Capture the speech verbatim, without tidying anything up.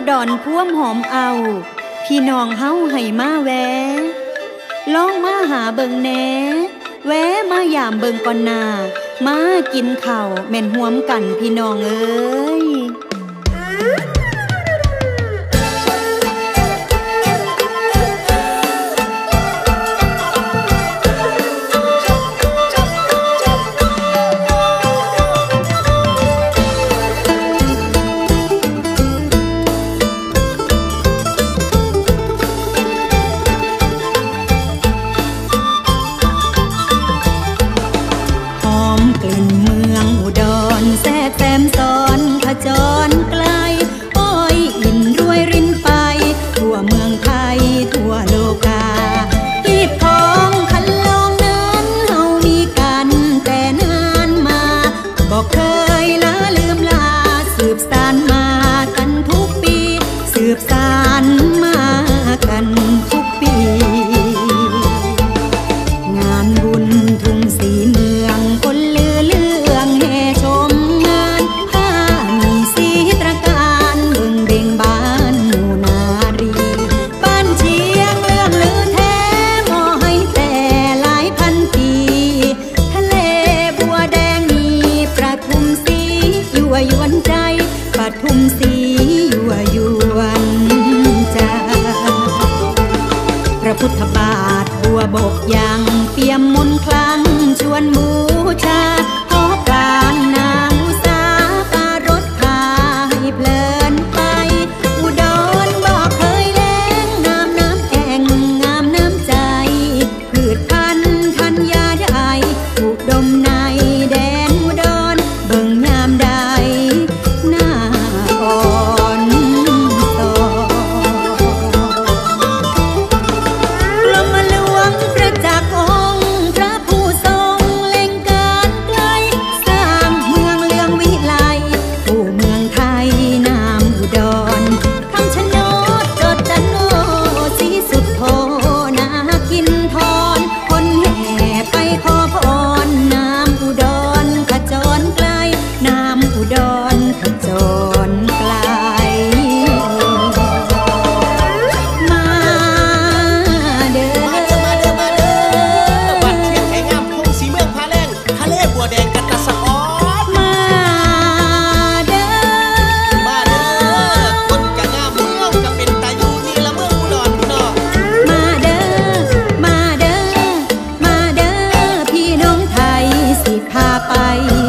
ดอนพ่วมหอมเอาพี่น้องเฮาให้มาแวะลองมาหาเบิงแหน่แวะมายามเบิงก่อนหน้ามากินข้าวแม่นห่วมกันพี่น้องเอ้ยแซมซ้อนขจรไกลอ้อยอินรวยรินไปทั่วเมืองไทยทั่วโลกาหีบทองคันลองนั้นเฮามีกันแต่นานมาบอกเคยละลืมลาสืบสานมากันทุกปีสืบสานมากันทุกปีงานบุญทุ่งสีเมืองคนลือเรื่องแห่ชมยวนใจปทุมศรียั่วยวนใจพระพุทธบาทบัวบกยังเปี่ยมมนต์คลังชวนบูชาขอปรางนางอุษาปารถพาให้เพลินไปอุดรบอกเคยแล้งงามน้ำแอ่งงามน้ำใจพืชพันธุ์ธัญญาใดอุดมในแดนอุดรเบิ่งยามใดไป